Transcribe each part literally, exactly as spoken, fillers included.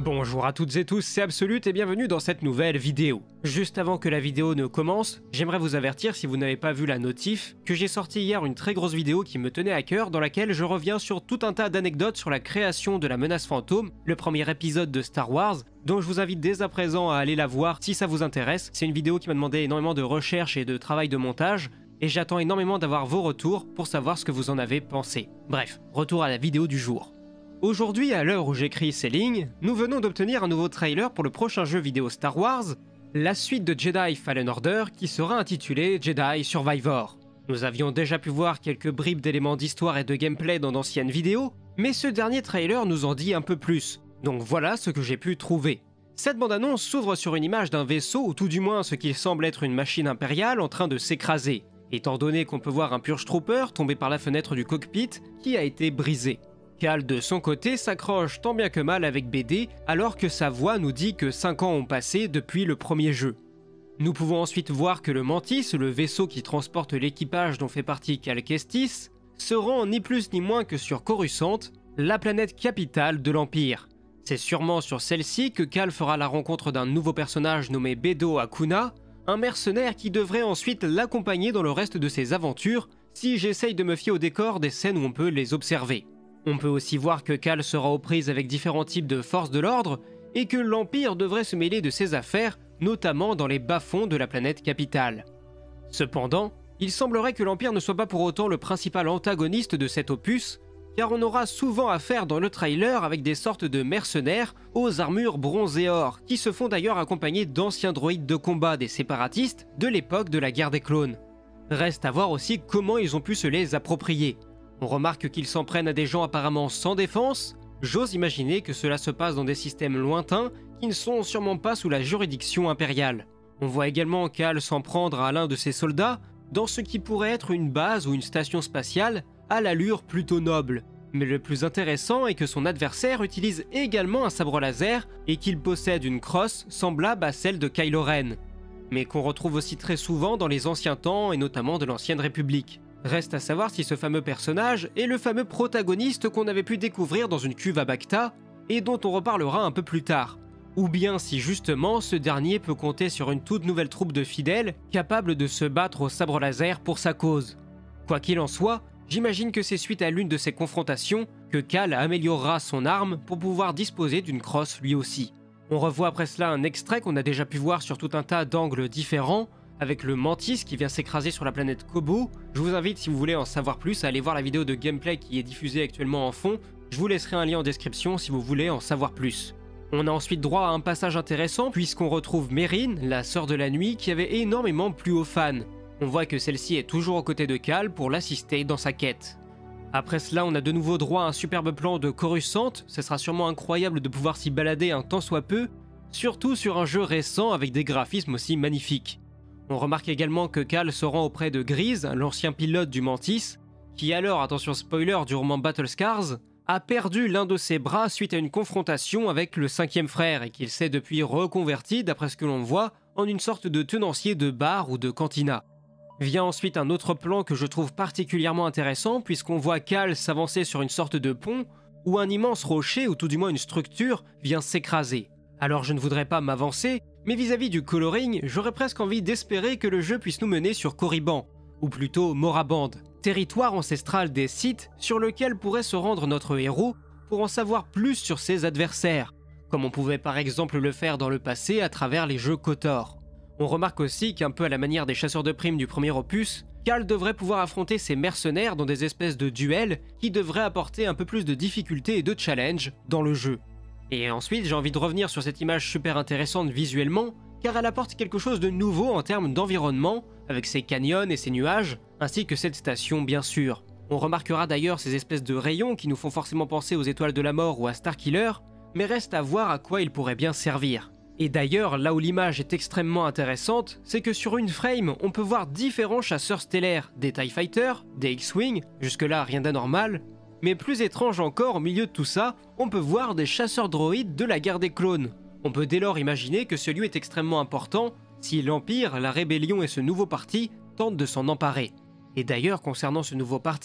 Bonjour à toutes et tous, c'est Absolute et bienvenue dans cette nouvelle vidéo. Juste avant que la vidéo ne commence, j'aimerais vous avertir si vous n'avez pas vu la notif, que j'ai sorti hier une très grosse vidéo qui me tenait à cœur dans laquelle je reviens sur tout un tas d'anecdotes sur la création de la menace fantôme, le premier épisode de Star Wars, dont je vous invite dès à présent à aller la voir si ça vous intéresse. C'est une vidéo qui m'a demandé énormément de recherche et de travail de montage, et j'attends énormément d'avoir vos retours pour savoir ce que vous en avez pensé. Bref, retour à la vidéo du jour. Aujourd'hui, à l'heure où j'écris ces lignes, nous venons d'obtenir un nouveau trailer pour le prochain jeu vidéo Star Wars, la suite de Jedi Fallen Order qui sera intitulée Jedi Survivor. Nous avions déjà pu voir quelques bribes d'éléments d'histoire et de gameplay dans d'anciennes vidéos, mais ce dernier trailer nous en dit un peu plus, donc voilà ce que j'ai pu trouver. Cette bande-annonce s'ouvre sur une image d'un vaisseau ou tout du moins ce qu'il semble être une machine impériale en train de s'écraser, étant donné qu'on peut voir un Purge Trooper tomber par la fenêtre du cockpit qui a été brisé. Cal, de son côté, s'accroche tant bien que mal avec B D, alors que sa voix nous dit que cinq ans ont passé depuis le premier jeu. Nous pouvons ensuite voir que le Mantis, le vaisseau qui transporte l'équipage dont fait partie Cal Kestis, se rend ni plus ni moins que sur Coruscant, la planète capitale de l'Empire. C'est sûrement sur celle-ci que Cal fera la rencontre d'un nouveau personnage nommé Bedo Akuna, un mercenaire qui devrait ensuite l'accompagner dans le reste de ses aventures, si j'essaye de me fier au décor des scènes où on peut les observer. On peut aussi voir que Cal sera aux prises avec différents types de forces de l'ordre et que l'Empire devrait se mêler de ses affaires, notamment dans les bas-fonds de la planète capitale. Cependant, il semblerait que l'Empire ne soit pas pour autant le principal antagoniste de cet opus, car on aura souvent affaire dans le trailer avec des sortes de mercenaires aux armures bronze et or, qui se font d'ailleurs accompagner d'anciens droïdes de combat des séparatistes de l'époque de la guerre des clones. Reste à voir aussi comment ils ont pu se les approprier. On remarque qu'ils s'en prennent à des gens apparemment sans défense. J'ose imaginer que cela se passe dans des systèmes lointains qui ne sont sûrement pas sous la juridiction impériale. On voit également Cal s'en prendre à l'un de ses soldats dans ce qui pourrait être une base ou une station spatiale à l'allure plutôt noble. Mais le plus intéressant est que son adversaire utilise également un sabre laser et qu'il possède une crosse semblable à celle de Kylo Ren, mais qu'on retrouve aussi très souvent dans les anciens temps et notamment de l'Ancienne République. Reste à savoir si ce fameux personnage est le fameux protagoniste qu'on avait pu découvrir dans une cuve à Bacta et dont on reparlera un peu plus tard, ou bien si justement ce dernier peut compter sur une toute nouvelle troupe de fidèles capable de se battre au sabre laser pour sa cause. Quoi qu'il en soit, j'imagine que c'est suite à l'une de ces confrontations que Cal améliorera son arme pour pouvoir disposer d'une crosse lui aussi. On revoit après cela un extrait qu'on a déjà pu voir sur tout un tas d'angles différents, avec le Mantis qui vient s'écraser sur la planète Kobo. Je vous invite, si vous voulez en savoir plus, à aller voir la vidéo de gameplay qui est diffusée actuellement en fond. Je vous laisserai un lien en description si vous voulez en savoir plus. On a ensuite droit à un passage intéressant puisqu'on retrouve Merrin, la sœur de la nuit, qui avait énormément plu aux fans. On voit que celle-ci est toujours aux côtés de Cal pour l'assister dans sa quête. Après cela, on a de nouveau droit à un superbe plan de Coruscant. Ce sera sûrement incroyable de pouvoir s'y balader un tant soit peu, surtout sur un jeu récent avec des graphismes aussi magnifiques. On remarque également que Cal se rend auprès de Greez, l'ancien pilote du Mantis, qui alors, attention spoiler du roman Battle Scars, a perdu l'un de ses bras suite à une confrontation avec le cinquième frère et qu'il s'est depuis reconverti, d'après ce que l'on voit, en une sorte de tenancier de bar ou de cantina. Vient ensuite un autre plan que je trouve particulièrement intéressant puisqu'on voit Cal s'avancer sur une sorte de pont où un immense rocher ou tout du moins une structure vient s'écraser. Alors je ne voudrais pas m'avancer, mais vis-à-vis du coloring, j'aurais presque envie d'espérer que le jeu puisse nous mener sur Korriban, ou plutôt Moraband, territoire ancestral des Sith sur lequel pourrait se rendre notre héros pour en savoir plus sur ses adversaires, comme on pouvait par exemple le faire dans le passé à travers les jeux KOTOR. On remarque aussi qu'un peu à la manière des chasseurs de primes du premier opus, Cal devrait pouvoir affronter ses mercenaires dans des espèces de duels qui devraient apporter un peu plus de difficulté et de challenge dans le jeu. Et ensuite, j'ai envie de revenir sur cette image super intéressante visuellement, car elle apporte quelque chose de nouveau en termes d'environnement, avec ses canyons et ses nuages, ainsi que cette station bien sûr. On remarquera d'ailleurs ces espèces de rayons qui nous font forcément penser aux étoiles de la mort ou à Starkiller, mais reste à voir à quoi ils pourraient bien servir. Et d'ailleurs, là où l'image est extrêmement intéressante, c'est que sur une frame, on peut voir différents chasseurs stellaires, des TIE Fighters, des X-Wing, jusque-là rien d'anormal, mais plus étrange encore, au milieu de tout ça, on peut voir des chasseurs droïdes de la guerre des clones. On peut dès lors imaginer que ce lieu est extrêmement important si l'Empire, la Rébellion et ce nouveau parti tentent de s'en emparer. Et d'ailleurs, concernant ce nouveau parti,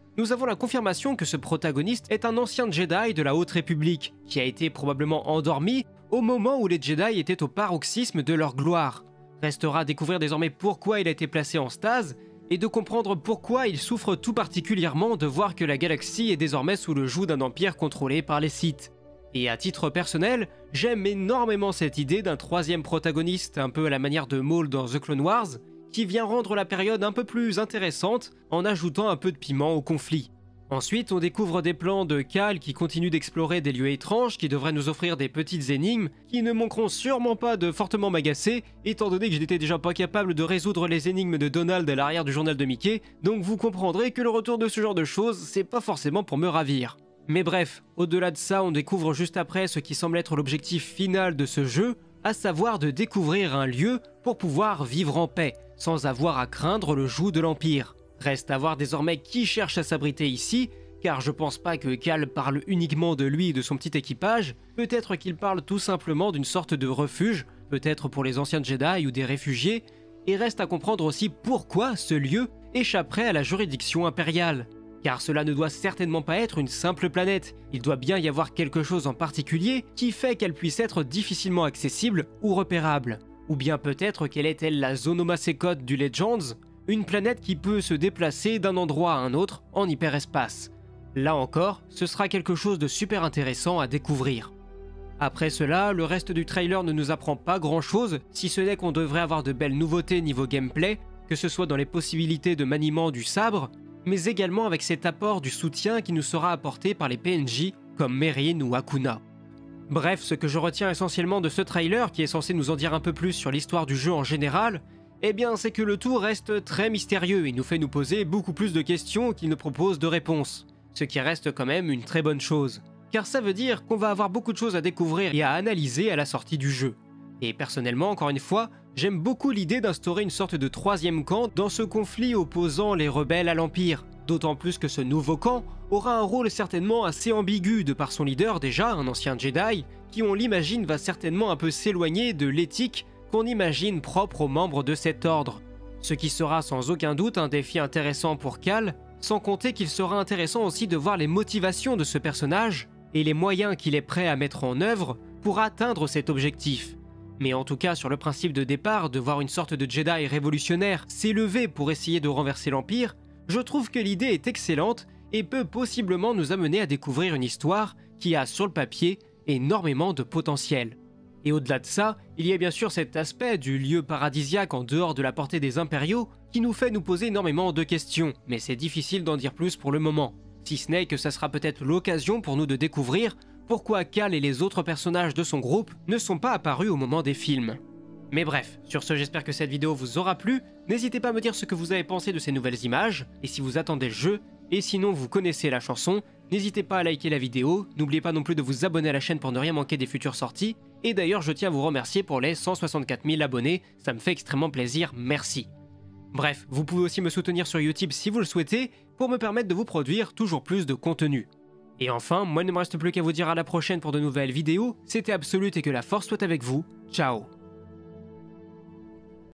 nous avons la confirmation que ce protagoniste est un ancien Jedi de la Haute République, qui a été probablement endormi au moment où les Jedi étaient au paroxysme de leur gloire. Restera à découvrir désormais pourquoi il a été placé en stase, et de comprendre pourquoi il souffre tout particulièrement de voir que la galaxie est désormais sous le joug d'un empire contrôlé par les Sith. Et à titre personnel, j'aime énormément cette idée d'un troisième protagoniste, un peu à la manière de Maul dans The Clone Wars, qui vient rendre la période un peu plus intéressante en ajoutant un peu de piment au conflit. Ensuite, on découvre des plans de Cal qui continuent d'explorer des lieux étranges qui devraient nous offrir des petites énigmes qui ne manqueront sûrement pas de fortement m'agacer, étant donné que je n'étais déjà pas capable de résoudre les énigmes de Donald à l'arrière du journal de Mickey, donc vous comprendrez que le retour de ce genre de choses, c'est pas forcément pour me ravir. Mais bref, au-delà de ça, on découvre juste après ce qui semble être l'objectif final de ce jeu, à savoir de découvrir un lieu pour pouvoir vivre en paix, sans avoir à craindre le joug de l'Empire. Reste à voir désormais qui cherche à s'abriter ici, car je pense pas que Cal parle uniquement de lui et de son petit équipage, peut-être qu'il parle tout simplement d'une sorte de refuge, peut-être pour les anciens Jedi ou des réfugiés, et reste à comprendre aussi pourquoi ce lieu échapperait à la juridiction impériale. Car cela ne doit certainement pas être une simple planète, il doit bien y avoir quelque chose en particulier qui fait qu'elle puisse être difficilement accessible ou repérable. Ou bien peut-être qu'elle est elle la Zonomasécote du Legends, une planète qui peut se déplacer d'un endroit à un autre en hyperespace. Là encore, ce sera quelque chose de super intéressant à découvrir. Après cela, le reste du trailer ne nous apprend pas grand chose, si ce n'est qu'on devrait avoir de belles nouveautés niveau gameplay, que ce soit dans les possibilités de maniement du sabre, mais également avec cet apport du soutien qui nous sera apporté par les P N J comme Merrin ou Akuna. Bref, ce que je retiens essentiellement de ce trailer, qui est censé nous en dire un peu plus sur l'histoire du jeu en général, eh bien c'est que le tout reste très mystérieux et nous fait nous poser beaucoup plus de questions qu'il ne propose de réponses. Ce qui reste quand même une très bonne chose. Car ça veut dire qu'on va avoir beaucoup de choses à découvrir et à analyser à la sortie du jeu. Et personnellement, encore une fois, j'aime beaucoup l'idée d'instaurer une sorte de troisième camp dans ce conflit opposant les rebelles à l'Empire. D'autant plus que ce nouveau camp aura un rôle certainement assez ambigu de par son leader déjà, un ancien Jedi, qui on l'imagine va certainement un peu s'éloigner de l'éthique qu'on imagine propre aux membres de cet ordre. Ce qui sera sans aucun doute un défi intéressant pour Cal, sans compter qu'il sera intéressant aussi de voir les motivations de ce personnage et les moyens qu'il est prêt à mettre en œuvre pour atteindre cet objectif. Mais en tout cas, sur le principe de départ, de voir une sorte de Jedi révolutionnaire s'élever pour essayer de renverser l'Empire, je trouve que l'idée est excellente et peut possiblement nous amener à découvrir une histoire qui a, sur le papier, énormément de potentiel. Et au-delà de ça, il y a bien sûr cet aspect du lieu paradisiaque en dehors de la portée des impériaux qui nous fait nous poser énormément de questions, mais c'est difficile d'en dire plus pour le moment. Si ce n'est que ça sera peut-être l'occasion pour nous de découvrir pourquoi Cal et les autres personnages de son groupe ne sont pas apparus au moment des films. Mais bref, sur ce j'espère que cette vidéo vous aura plu, n'hésitez pas à me dire ce que vous avez pensé de ces nouvelles images, et si vous attendez le jeu, et sinon vous connaissez la chanson, n'hésitez pas à liker la vidéo, n'oubliez pas non plus de vous abonner à la chaîne pour ne rien manquer des futures sorties, et d'ailleurs je tiens à vous remercier pour les cent soixante-quatre mille abonnés, ça me fait extrêmement plaisir, merci. Bref, vous pouvez aussi me soutenir sur YouTube si vous le souhaitez, pour me permettre de vous produire toujours plus de contenu. Et enfin, moi il ne me reste plus qu'à vous dire à la prochaine pour de nouvelles vidéos, c'était Absolute et que la force soit avec vous, ciao.